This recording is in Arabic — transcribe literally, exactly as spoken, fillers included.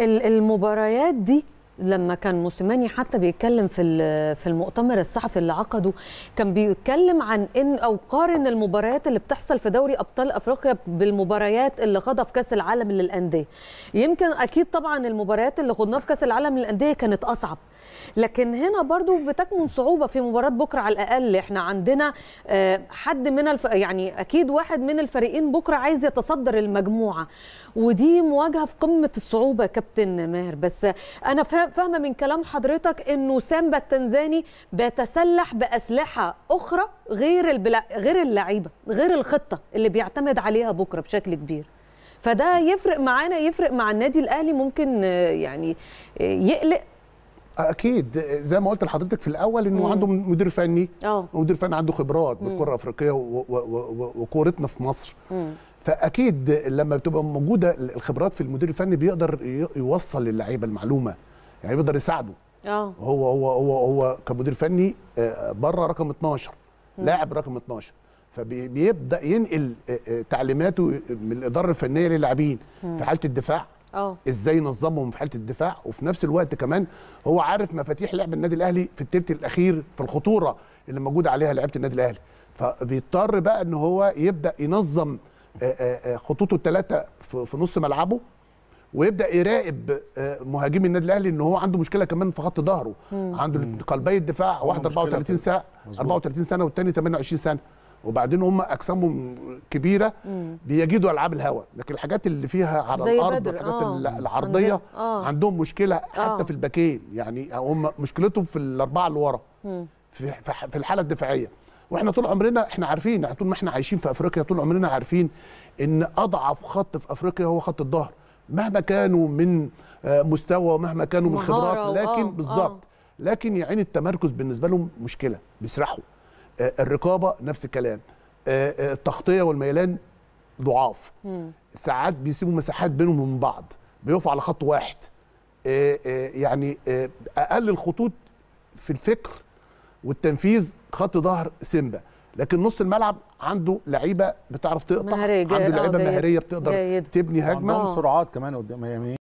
المباريات دي لما كان موسيماني حتى بيتكلم في في المؤتمر الصحفي اللي عقده، كان بيتكلم عن ان او قارن المباريات اللي بتحصل في دوري ابطال افريقيا بالمباريات اللي خاضها في كاس العالم للانديه. يمكن اكيد طبعا المباريات اللي خضناها في كاس العالم للانديه كانت اصعب، لكن هنا برضو بتكمن صعوبه في مباراه بكره. على الاقل احنا عندنا حد من الف... يعني اكيد واحد من الفريقين بكره عايز يتصدر المجموعه، ودي مواجهه في قمه الصعوبه كابتن ماهر. بس انا فاهمه من كلام حضرتك انه سامبا التنزاني بيتسلح باسلحه اخرى غير البلا... غير اللعيبه، غير الخطه اللي بيعتمد عليها بكره بشكل كبير. فده يفرق معانا، يفرق مع النادي الاهلي، ممكن يعني يقلق. اكيد زي ما قلت لحضرتك في الاول انه عنده مدير فني، اه ومدير فني عنده خبرات بالكره الافريقيه وكورتنا في مصر. مم. فاكيد لما بتبقى موجوده الخبرات في المدير الفني بيقدر يوصل للعيبه المعلومه، يعني بيقدر يساعده. اه هو هو هو هو كمدير فني بره رقم اتناشر، لاعب رقم اتناشر، فبيبدا ينقل تعليماته من الاداره الفنيه للاعبين في حاله الدفاع. اه ازاي ينظمهم في حاله الدفاع، وفي نفس الوقت كمان هو عارف مفاتيح لعب النادي الاهلي في التلت الاخير في الخطوره اللي موجوده عليها لعيبه النادي الاهلي. فبيضطر بقى ان هو يبدا ينظم خطوطه الثلاثه في نص ملعبه، ويبدا يراقب مهاجمي النادي الاهلي ان هو عنده مشكله كمان في خط ظهره. عنده قلبي الدفاع، واحد اربعة وتلاتين ساعه اربعة وتلاتين سنه والثاني ثمانية وعشرين سنه، وبعدين هم اجسامهم كبيره بيجدوا العاب الهواء، لكن الحاجات اللي فيها على الارض والحاجات آه. العرضيه آه. عندهم مشكله حتى آه. في الباكين، يعني هم مشكلتهم في الاربعه اللي ورا في في الحاله الدفاعيه. واحنا طول عمرنا احنا عارفين، طول ما احنا عايشين في افريقيا طول عمرنا عارفين ان اضعف خط في افريقيا هو خط الظهر، مهما كانوا من مستوى ومهما كانوا من خبرات، لكن بالظبط لكن يعني التمركز بالنسبه لهم مشكله، بيسرحوا. الرقابه نفس الكلام، التغطيه والميلان ضعاف، ساعات بيسيبوا مساحات بينهم وبين بعض، بيقفوا على خط واحد. يعني اقل الخطوط في الفكر والتنفيذ خط ظهر سيمبا، لكن نص الملعب عنده لعيبه بتعرف تقطع، عنده لعيبه مهاريه بتقدر جيد. تبني هجمه، عندهم سرعات كمان قدام.